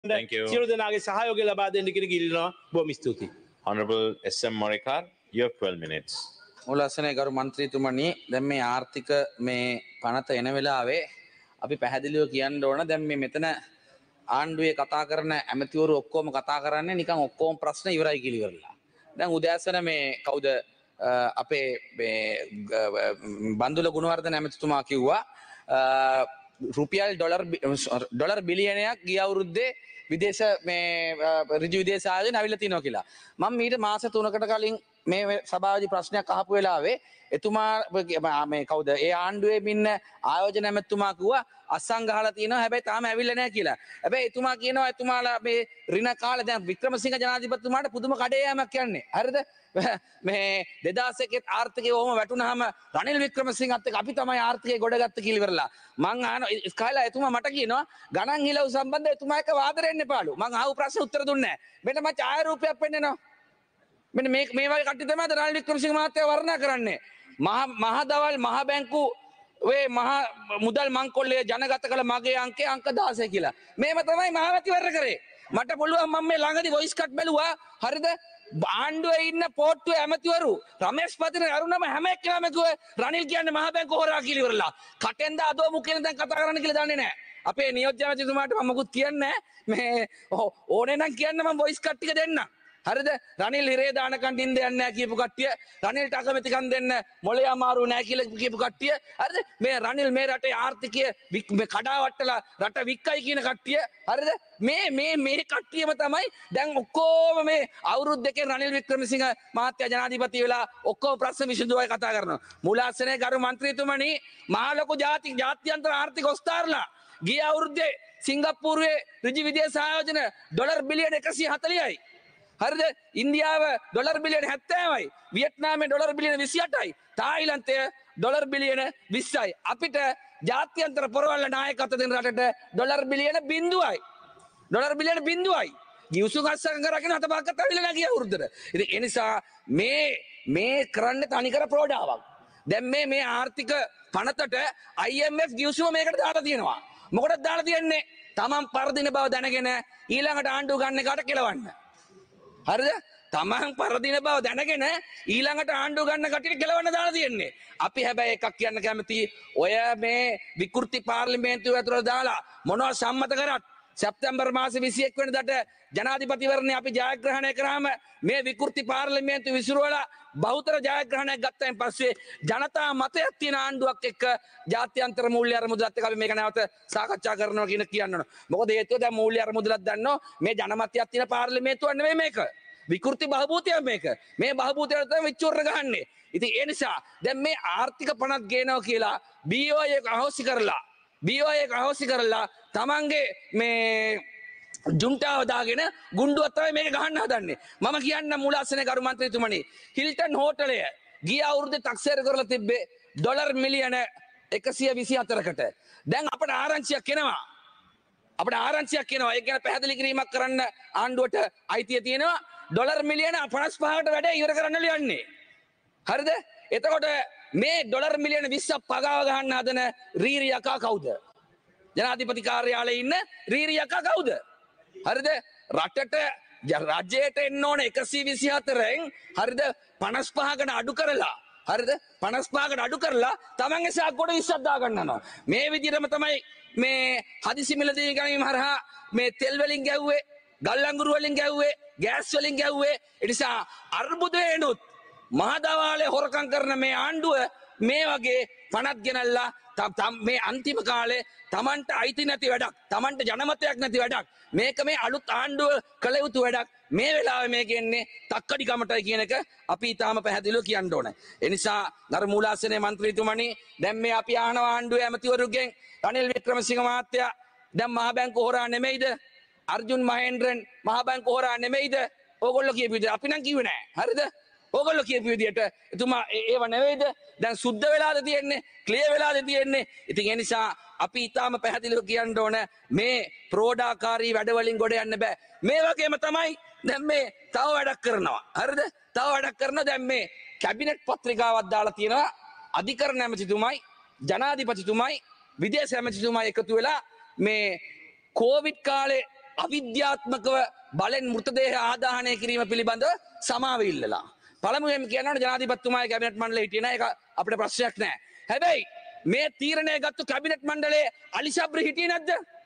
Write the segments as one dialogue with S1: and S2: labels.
S1: Thank you.
S2: සියලු දෙනාගේ සහයෝගය ලබා දෙන්න කියන ඉල්ලනවා. බොහොම ස්තුතියි.
S1: Honorable SM Morikar, you have 12 minutes.
S3: මුලස්සනේ ගරු මන්ත්‍රීතුමනි දැන් මේ ආර්ථික මේ පනත එන වෙලාවේ අපි පැහැදිලිව කියන්න ඕන දැන් මේ මෙතන ආණ්ඩුවේ කතා කරන ඇමතිවරු ඔක්කොම කතා කරන්නේ නිකන් ඔක්කොම ප්‍රශ්න ඉවරයි කියලා ඉවරලා. දැන් උදෑසන මේ කවුද අපේ බන්දුල ගුණවර්ධන ඇමතිතුමා කිව්වා රුපියල් ඩොලර් බිලියනයක් ගිය අවුරුද්දේ විදේශ මේ ඍජු විදේශ ආයෝජන ඇවිල්ලා තිනවා කියලා. මම ඊට මාස 3කට කලින් මේ සභාවේදී ප්‍රශ්නයක් අහපු වෙලාවේ එතුමා මේ කවුද ඒ ආණ්ඩුවේ ඉන්න ආයෝජන ඇමතුමා කිව්වා අස්සන් ගහලා තිනවා හැබැයි තාම ඇවිල්ලා නැහැ කියලා. හැබැයි එතුමා කියනවා එතුමාලා මේ ඍණ කාලේ දැන් වික්‍රමසිංහ ජනාධිපතිතුමාට පුදුම කඩේ යෑමක් යන්නේ. හරිද? මේ 2001 ආර්ථිකය ඔහොම වැටුනහම රනිල් වික්‍රමසිංහත් එක්ක අපි තමයි ආර්ථිකය ගොඩගත්ත කියලා ඉවරලා. මං අහන ස්කයිලා එතුමා මට කියනවා ගණන් හිලව් සම්බන්ධව එතුමා එක්ක වාදෙ වෙන්න එපාලු. මං අහපු ප්‍රශ්න උත්තර දුන්නේ නැහැ. මෙන්න මම ඡාය රූපයක් පෙන්නනවා. මෙන්න මේ වගේ කට්ටිය තමයි රනිල් වික්‍රමසිංහ මහත්තයා වර්ණනා කරන්නේ. මහ දවල් මහ බැංකු වේ මහ මුදල් මංකොල්ලේ ජනගත කළ මගේ අංකය අංක 16 කියලා. මේව තමයි මහවැතිවර කරේ. මට පුළුවන් මම මේ ළඟදී වොයිස් කට් බැලුවා. හරිද? ආණ්ඩුවේ ඉන්න පොට්ටුවේ ඇමතිවරු රමේෂ් පතින අරුණම හැම එක්කම කිව්වේ රනිල් කියන්නේ මහ බැංකුව හොරා කියලා ඉවරලා. කටෙන්ද අදෝ මුකෙන් දැන් කතා කරන්න කියලා දන්නේ නැහැ. අපේ නියෝජ්‍ය ඇමතිතුමාට මම මොකුත් කියන්නේ නැහැ. මේ ඕනේ නම් කියන්න මම වොයිස් කට් ටික දෙන්නම්. හරිද? රනිල් හිරේ දාන කන්ටින් දෙන්නේ නැහැ කියපු කට්ටිය, රනිල්ට අකමැතිකම් දෙන්න මොලේ අමාරු නැහැ කියලා කියපු කට්ටිය, හරිද? මේ රනිල් මේ රටේ ආර්ථිකය මේ කඩාවට්ටලා රට වික්කයි කියන කට්ටිය, හරිද? මේ කට්ටියම තමයි දැන් ඔක්කොම මේ අවුරුදු දෙකෙන් රනිල් වික්‍රමසිංහ මහත්තයා ජනාධිපති වෙලා ඔක්කොම ප්‍රශ්න විසඳුවයි කතා කරනවා. මූලාසනයේ ගරු මන්ත්‍රීතුමනි මහ ලොකු ජාත්‍යන්තර ආර්ථික ඔස්තාරලා ගිය අවුරුද්දේ සිංගප්පූරුවේ ඍජු විදේශ ආයෝජන ඩොලර් බිලියන 140යි. හරිද? ඉන්දියාව ඩොලර් බිලියන 70යි. වියට්නාමේ ඩොලර් බිලියන 28යි. තායිලන්තය ඩොලර් බිලියන 20යි. අපිට ජාත්‍යන්තර පොරවල් නායකත්ව දෙන රටට ඩොලර් බිලියන 0යි. ඩොලර් බිලියන 0යි. ගිවිසුම් අස්සක කරගෙන හත පහක් අතවිලා නැගිය අවුරුද්දට. ඉතින් ඒ නිසා මේ කරන්නේ තනිකර ප්‍රෝඩාවක්. දැන් මේ ආර්ථික පනතට IMF ගිවිසුම මේකට දාලා තියෙනවා. මොකටද දාලා තියන්නේ? Taman පරදින බව දැනගෙන ඊළඟට ආණ්ඩුව ගන්න එකට කෙලවන්න. හරිද? තමන් පරදින බව දැනගෙන ඊළඟට ආණ්ඩුව ගන්න කටියට කෙලවන්න දාලා තියෙන්නේ. අපි හැබැයි එකක් කියන්න කැමති ඔය මේ විකෘති පාර්ලිමේන්තුව ඇතුළට දාලා මොනවා සම්මත කරත් සැප්තැම්බර් මාසේ 21 වෙනිදාට ජනාධිපතිවරණය අපි ජයග්‍රහණය කරාම මේ විකෘති පාර්ලිමේන්තුව විසිරුවලා බහුතර ජයග්‍රහණයක් ගත්තයින් පස්සේ ජනතා මතයක් තියෙන ආණ්ඩුවක් එක්ක ජාත්‍යන්තර මූල්‍ය අරමුදලත් එක්ක අපි මේක නැවත සාකච්ඡා කරනවා කියන කියන්න ඕන. මොකද හේතුව දැන් මූල්‍ය අරමුදලත් දන්නෝ මේ ජනමතයක් තියෙන පාර්ලිමේන්තුවක් නෙවෙයි මේක. විකෘති බහූතියක් මේක. මේ බහූතියට තමයි විචුරණ ගහන්නේ. ඉතින් ඒ නිසා දැන් මේ ආර්ථික පනත් ගේනවා කියලා BOI එක අහෝසි කරලා තමන්ගේ මේ ජුන්ටාව දාගෙන ගුණ්ඩුවක් තමයි මේක ගහන්න හදන්නේ. මම කියන්න මූලාසනයේ ගරු මන්ත්‍රීතුමනි හිල්ටන් හෝටලය ගිය අවුරුද්දේ තක්සේරු කරලා තිබ්බේ ඩොලර් මිලියන 124කට. දැන් අපට ආරංචියක් එනවා. ඒක ගැන පැහැදිලි කිරීමක් කරන්න ආණ්ඩුවට අයිතිය තියෙනවා. ඩොලර් මිලියන 55කට වැඩ ඉවර කරන්නලු යන්නේ. හරිද? එතකොට මේ ඩොලර් මිලියන 20ක් පගාව ගන්න හදන රීරි යකා කවුද? ජනාධිපති කාර්යාලයේ ඉන්න රීරි යකා කවුද? හරිද? රටට රජයට එන්න ඕන 124න් හරිද 55කට අඩු කරලා හරිද 55කට අඩු කරලා තමන්ගේ සාක්කුවට 20ක් දා ගන්නවා. මේ විදිහටම තමයි මේ හදිසි මිලදී ගැනීම හරහා මේ තෙල් වලින් ගැව්වේ, ගල් අඟුරු වලින් ගැව්වේ, ගෑස් වලින් ගැව්වේ. ඒ නිසා අර්බුදේනොත් මහදවාලේ හොරකම් කරන මේ ආණ්ඩුව මේ වගේ පනත් ගෙනල්ලා මේ අන්තිම කාලේ තමන්ට අයිති නැති වැඩක්, තමන්ට ජනමතයක් නැති වැඩක්, මේක මේ අලුත් ආණ්ඩුව කළ යුතු වැඩක්. මේ වෙලාවේ මේ කියන්නේ තක්කඩි කමටයි කියන එක අපි ඊටාම පැහැදිලිව කියන්න ඕනේ. ඒ නිසා නර මූලාසනයේ മന്ത്രിතුමනි දැන් මේ අපි ආනවා ආණ්ඩුවේ ඇමතිවරුගෙන් රනිල් වික්‍රමසිංහ මහත්තයා දැන් මහ බැංකුව හොරා නෙමෙයිද? අර්ජුන් මහේන්ද්‍රන් මහ බැංකුව හොරා නෙමෙයිද? ඕගොල්ලෝ කියපු විදිහට අපි නම් කිව්වේ නෑ. හරිද? ඕගොල්ලෝ කියපු විදිහට එතුමා ඒව නෙවෙයිද? දැන් සුද්ධ වෙලාද තියෙන්නේ? ක්ලියර් වෙලාද තියෙන්නේ? ඉතින් ඒ නිසා අපි ඊටාම පැහැදිලිව කියන්න ඕන මේ ප්‍රෝඩාකාරී වැඩවලින් ගොඩ යන්න බෑ. මේ වගේම තමයි දැන් මේ තව වැඩක් කරනවා. හරිද? තව වැඩක් කරනවා දැන් මේ කැබිනට් පත්‍රිකාවක් දාලා තියෙනවා. අධිකරණ ඇමතිතුමයි, ජනාධිපතිතුමයි, විදේශ ඇමතිතුමයි එකතු වෙලා මේ කොවිඩ් කාලේ අවිද්‍යාත්මකව බලෙන් මෘතදේහ ආදාහනය කිරීම පිළිබඳව සමාව ඉල්ලලා. පළමුවෙන් කියනවා ජනාධිපතිතුමාගේ කැබිනට් මණ්ඩලය හිටියේ නැහැ. ඒක අපිට ප්‍රශ්නයක් නැහැ. හැබැයි මේ තීරණය ගත්ත කැබිනට් මණ්ඩලයේ අලි සබ්රි හිටියේ නැද්ද?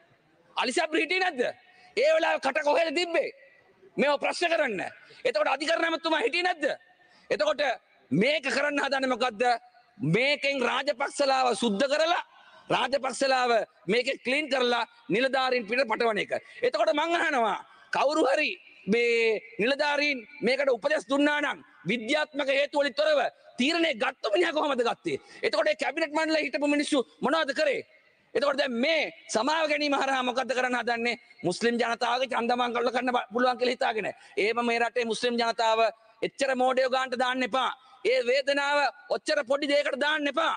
S3: අලි සබ්රි හිටියේ නැද්ද? ඒ වෙලාවේ කට කොහෙද තිබ්බේ? මේව ප්‍රශ්න කරන්න. එතකොට අධිකරණ ඇමතුමා හිටියේ නැද්ද? එතකොට මේක කරන්න හදන්නේ මොකද්ද? මේකෙන් රාජපක්ෂලාව සුද්ධ කරලා රාජපක්ෂලාව මේක ක්ලීන් කරලා නිලධාරීන් පිට පටවන එක. එතකොට මං අහනවා කවුරු හරි මේ නිලධාරීන් මේකට උපදෙස් දුන්නා නම් විද්‍යාත්මක හේතු වලින් තොරව තීරණය ගත්ත මිනිහා කොහමද ගත්තේ? එතකොට ඒ කැබිනට් මණ්ඩලයේ හිටපු මිනිස්සු මොනවද කරේ? එතකොට දැන් මේ සමාව ගැනීම හරහා මොකද්ද කරන්න හදන්නේ? මුස්ලිම් ජනතාවගේ ඡන්දමං කරලා කරන්න පුළුවන් කියලා හිතාගෙන. එහෙම මේ රටේ මුස්ලිම් ජනතාව එච්චර මෝඩයෝ ගන්නට දාන්න එපා. ඒ වේදනාව ඔච්චර පොඩි දෙයකට දාන්න එපා.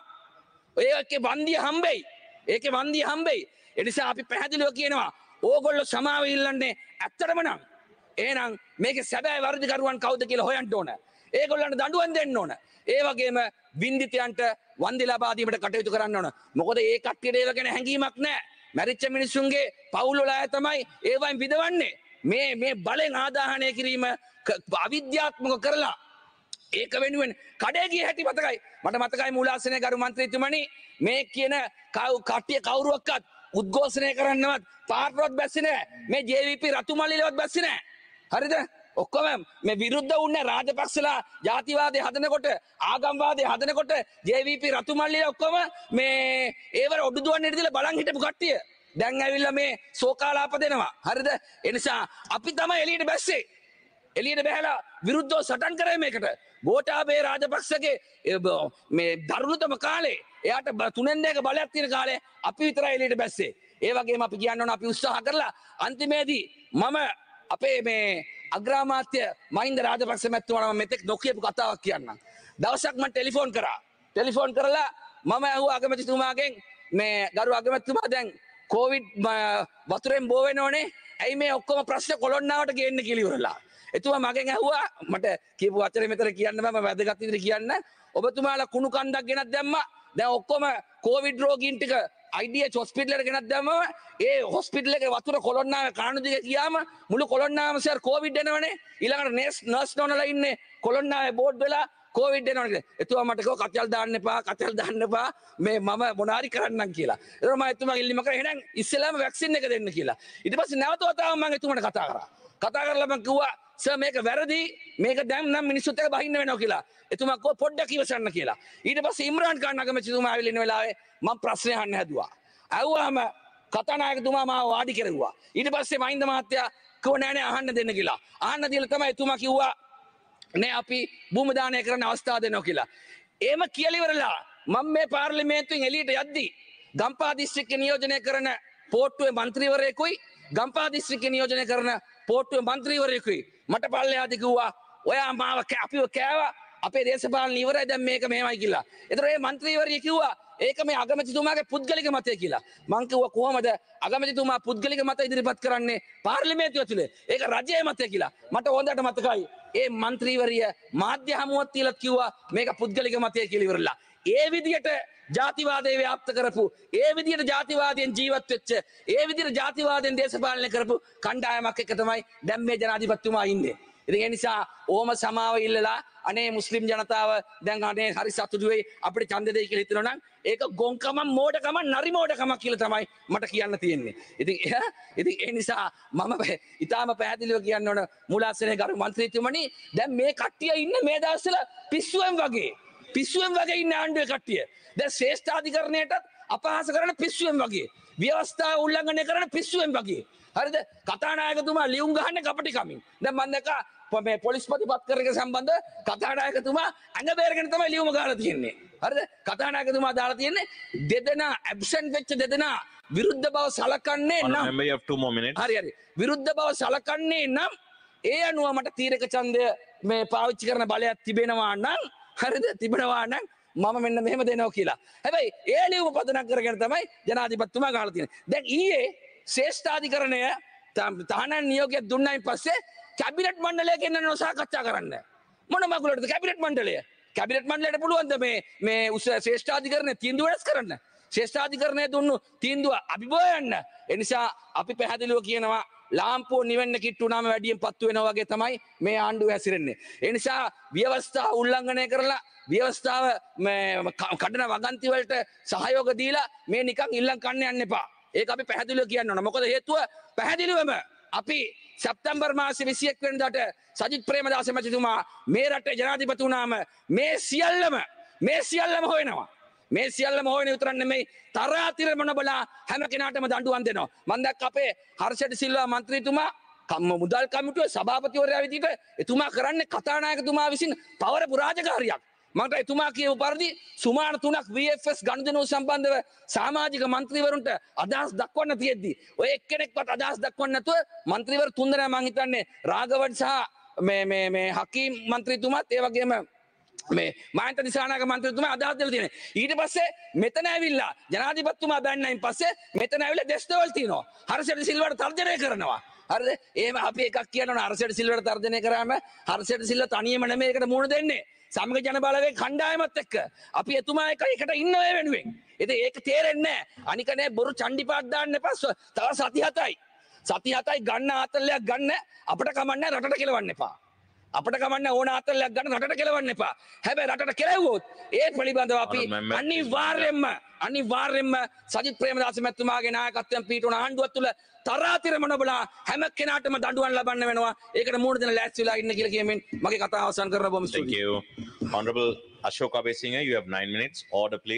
S3: ඒකේ වන්දිය හම්බෙයි. ඒකේ වන්දිය හම්බෙයි. ඒ නිසා අපි පැහැදිලිව කියනවා ඕගොල්ලෝ සමාව ඉල්ලන්නේ ඇත්තටම නම් එහෙනම් මේකේ සැබෑ වර්ධකරුවන් කවුද කියලා හොයන්න ඕන. ඒගොල්ලන්ට දඬුවම් දෙන්න ඕන. ඒ වගේම වින්දිතයන්ට වන්දි ලබා දීමට කටයුතු කරන්න ඕන. මොකද ඒ කට්ටියට ඒව ගැන හැඟීමක් නැහැ. මැරිච්ච මිනිසුන්ගේ පවුල් වල අය තමයි ඒවයින් විදවන්නේ. මේ බලෙන් ආදාහනය කිරීම අවිද්‍යාත්මක කරලා ඒක වෙනුවෙන් කඩේ ගිය හැටි මතකයි. මට මතකයි මූලාසනයේ ගරු මන්ත්‍රීතුමනි මේ කියන කට්ටිය කවුරුවක්වත් උද්ඝෝෂණය කරන්නවත් පාර්ට්වත් බැස්සේ නැහැ. මේ JVP රතුමල්ලිලවත් බැස්සේ නැහැ. හරිද? ඔක්කොම මේ විරුද්ධ වුණේ රාජපක්ෂලා ජාතිවාදය හදනකොට ආගම්වාදය හදනකොට JVP රතුමල්ලිලා ඔක්කොම මේ ඒවර ඔඩු දුවන්න ඉඳලා බලන් හිටපු කට්ටිය. දැන් ඇවිල්ලා මේ ශෝකාලාප දෙනවා. හරිද? ඒ නිසා අපි තමයි එළියට බැස්සේ. එළියට බැහැලා විරුද්ධව සටන් කරේ මේකට. ගෝඨාභය රාජපක්ෂගේ මේ දරුණුතම කාලේ එයාට 3 බලයක් තියෙන කාලේ අපි විතරයි එළියට බැස්සේ. ඒ වගේම අපි කියන්න ඕන අපි උත්සාහ කරලා අන්තිමේදී මම අපේ මේ අග්‍රාමාත්‍ය මහින්ද රාජපක්ෂ මැතිතුමාට මෙතෙක් නොකියපු කතාවක් කියන්නම්. දවසක් මම ටෙලිෆෝන් කරා. ටෙලිෆෝන් කරලා මම අහුවා අගමැතිතුමාගෙන් මේ ගරු අගමැතිතුමා දැන් කොවිඩ් වතුරෙන් බෝ වෙනෝනේ. ඇයි මේ ඔක්කොම ප්‍රශ්න කොළොන්නාවට ගේන්න කියලා ඉවරලා. එතුමා මගෙන් ඇහුවා මට කියපු වචනේ මෙතන කියන්න බෑ මම වැදගත් විදිහට කියන්න. ඔබතුමාලා කුණු කන්දක් ගෙනත් දැම්මා. දැන් ඔක්කොම කොවිඩ් රෝගීන් ටික IDH හොස්පිටල් එකට ගෙනත් දැම්මම ඒ හොස්පිටල් එකේ වතුර කොළොන්නාවේ කාණු දිගේ ගියාම මුළු කොළොන්නාවම සර් කොවිඩ් එනවනේ. ඊළඟට නර්ස් නෝනලා ඉන්නේ කොළොන්නාවේ බෝඩ් වෙලා කොවිඩ් එනවනේ කියලා. එතුමා මට කිව්වා කචල් දාන්න එපා මේ මම මොනාරි කරන්නම් කියලා. ඒතර මම එතුමාගෙන් ඉල්ලීම කරා එහෙනම් ඉස්සෙල්ලාම වැක්සින් එක දෙන්න කියලා. ඊට පස්සේ නැවත වතාවක් මම එතුමාට කතා කරා. කතා කරලා මම කිව්වා සර් මේක වැරදි මේක දැන් නම් මිනිස්සුත් එක්ක බහින්න වෙනවා කියලා. එතුමා කෝ පොඩ්ඩක් ඉවසන්න කියලා. ඊට පස්සේ ඉම්රාන් ખાන් අගමැතිතුමා ආවිල ඉන්න වෙලාවේ මම ප්‍රශ්න අහන්න හැදුවා. ඇහුවාම කතානායකතුමා මාව වාඩි කෙරුවා. ඊට පස්සේ මහින්ද මහත්තයා කිව්වා නෑ නෑ අහන්න දෙන්න කියලා. අහන්න දීලා තමයි එතුමා කිව්වා නේ අපි භූමි දානය කරන්න අවස්ථාව දෙනවා කියලා. එහෙම කියලා ඉවරලා මම මේ පාර්ලිමේන්තුවෙන් එළියට යද්දි ගම්පහ දිස්ත්‍රික්කේ නියෝජනය කරන පෝට්ටුවේ മന്ത്രിවරයෙකුයි ගම්පහ දිස්ත්‍රික්කේ නියෝජනය කරන පෝට්ටුවේ മന്ത്രിවරයෙකුයි මට පල්ලෙහාදී කිව්වා ඔයා මාව අපිව කෑවා අපේ දේශපාලන ඉවරයි දැන් මේක මෙහෙමයි කියලා. ඒතර ඒ മന്ത്രിවරිය කිව්වා ඒක මේ අගමැතිතුමාගේ පුද්ගලික මතය කියලා. මං කිව්වා කොහමද අගමැතිතුමා පුද්ගලික මත ඉදිරිපත් කරන්නේ පාර්ලිමේන්තුව ඇතුලේ? ඒක රජයේ මතය කියලා. මට හොඳට මතකයි. ඒ മന്ത്രിවරිය මාධ්‍ය හමුවක් තියලා කිව්වා මේක පුද්ගලික මතය කියලා ඉවරලා. ඒ විදියට ජාතිවාදය ව්‍යාප්ත කරපු ඒ විදියට ජාතිවාදයෙන් ජීවත් වෙච්ච ඒ විදියට ජාතිවාදයෙන් දේශපාලනය කරපු කණ්ඩායමක් එක තමයි දැන් මේ ජනාධිපතිතුමා ඉන්නේ. ඉතින් ඒ නිසා ඕම සමාව ඉල්ලලා අනේ මුස්ලිම් ජනතාව දැන් අනේ හරි සතුටු වෙයි අපිට ඡන්ද දෙයි කියලා හිතනවා නම් ඒක ගොංකම මෝඩකම නරි මෝඩකම කියලා තමයි මට කියන්න තියෙන්නේ. ඉතින් ඒ නිසා මම ඊටාම පැහැදිලිව කියන්න ඕන මූලාසනයේ ගරු මන්ත්‍රීතුමනි දැන් මේ කට්ටිය ඉන්නේ මේ දවස්වල පිස්සුවෙන් වගේ ඉන්න ආණ්ඩුවේ කට්ටිය. දැන් ශ්‍රේෂ්ඨාධිකරණයටත් අපහාස කරන පිස්සුවෙන් වගේ. ව්‍යවස්ථාව උල්ලංඝනය කරන පිස්සුවෙන් වගේ. හරිද? කතානායකතුමා ලියුම් ගහන්නේ කපටිකමින්. දැන් මම දැක්කා මේ පොලිස්පති පත් කරන එක සම්බන්ධ කතානායකතුමා ඇඟ බේරගෙන තමයි ලියුම ගහලා තියෙන්නේ. හරිද? කතානායකතුමා දාලා තියෙන්නේ දෙදෙනා ඇබ්සන්ට් වෙච්ච දෙදෙනා විරුද්ධ බව සලකන්නේ නම්
S1: Remember you have 2 more minutes.
S3: හරි. විරුද්ධ බව සලකන්නේ නම් ඒ අනුව මට තීරක ඡන්දය මේ පාවිච්චි කරන බලයක් තිබෙනවා නම් හරිද? තිබෙනවා නම් මම මෙන්න මෙහෙම දෙනවා කියලා. හැබැයි ඒ ලියුම පදනම් කරගෙන තමයි ජනාධිපතිතුමා ගහලා තියෙන්නේ. දැන් ඊයේ ශ්‍රේෂ්ඨාධිකරණය තහනම් නියෝගය දුන්නායින් පස්සේ කැබිනට් මණ්ඩලය ගෙන්නනවා සාකච්ඡා කරන්න. මොන මගුලටද කැබිනට් මණ්ඩලය? කැබිනට් මණ්ඩලයට පුළුවන්ද මේ ශ්‍රේෂ්ඨාධිකරණය තීන්දුව වෙනස් කරන්න? ශ්‍රේෂ්ඨාධිකරණය දුන්නු තීන්දුව අභිභව යන්න. ඒ නිසා අපි පැහැදිලිව කියනවා ලාම්පුව නිවෙන්න කිට්ටුනාම වැඩියෙන් පත්තු වෙනවා වගේ තමයි මේ ආණ්ඩුව හැසිරෙන්නේ. ඒ නිසා ව්‍යවස්ථා උල්ලංඝනය කරලා ව්‍යවස්ථාව කඩන වගන්ති වලට සහයෝග දීලා මේ නිකන් ඉල්ලන් කන්න යන්න එපා. ඒක අපි පැහැදිලිව කියන්න ඕන. මොකද හේතුව පැහැදිලිවම අපි සැප්තැම්බර් මාසේ 21 වෙනිදාට සජිත් ප්‍රේමදාස මැතිතුමා මේ රටේ ජනාධිපති වුණාම මේ සියල්ලම හොයනවා. මේ සියල්ලම හොයන විතරක් නෙමෙයි තරාතිරම නොබලා හැම කෙනාටම දඬුවම් දෙනවා. මම දැක්ක අපේ හර්ෂඩ් සිල්වා මන්ත්‍රීතුමා මුදල් කමිටුවේ සභාපතිවරයා විදිහට එතුමා කරන්නේ කතානායකතුමා විසින් පවරපු රාජකාරියක්. මට එතුමා කියපු පරිදි සුමාන 3ක් VFS ගනුදෙනුව සම්බන්ධව සමාජික മന്ത്രിවරුන්ට අදහස් දක්වන්න තියෙද්දි ඔය එක්කෙනෙක්වත් අදහස් දක්වන්න නැතුව മന്ത്രിවරු 3 දෙනා මං හිතන්නේ රාගවඩ් සහ මේ හකීම් മന്ത്രിතුමාත් ඒ වගේම මේ මහින්ද දිසානායක මන්ත්‍රීතුමා අදහස් දෙලා තියෙනවා. ඊට පස්සේ මෙතන ඇවිල්ලා ජනාධිපතිතුමා බැන්නයින් පස්සේ මෙතන ඇවිල්ලා දෙස්තවල් තියනවා. හර්ෂඩ් සිල්වාට තර්ජනය කරනවා. හරිද? එහෙම අපි එකක් කියනවා හර්ෂඩ් සිල්වාට තර්ජනය කරාම හර්ෂඩ් සිල්වා තනියම නෙමෙයි ඒකට මුහුණ දෙන්නේ. සමග ජන බලවේග කණ්ඩායමත් එක්ක අපි එතුමා එකට ඉන්න ඔය වෙනුවෙන්. ඉතින් ඒක තේරෙන්නේ නැහැ. අනිකනේ බොරු චණ්ඩිපාත් දාන්න එපා. තව සති 7යි. සති 7යි ගන්න ආතල්ලයක් ගන්න අපිට කමන්නේ රටට කෙලවන්න එපා. අපිට කමන්නේ ඕන ආතල්ලයක් ගන්න රටට කෙලවන්න එපා. හැබැයි රටට කෙලවුවොත් ඒ පිළිබඳව අපි අනිවාර්යයෙන්ම සජිත් ප්‍රේමදාස මැතිතුමාගේ නායකත්වයෙන් පිටුන ආණ්ඩුව තුළ තරාතිරම නොබලා හැම කෙනාටම දඬුවම් ලබන්න වෙනවා. ඒකට මූණ දෙන ලෑස්ති වෙලා ඉන්න කියලා කියමින් මගේ කතාව අවසන් කරලා බොහොම ස්තුතියි.
S1: Thank you. Honorable Ashok Abesinghe, you have 9 minutes. Order, please.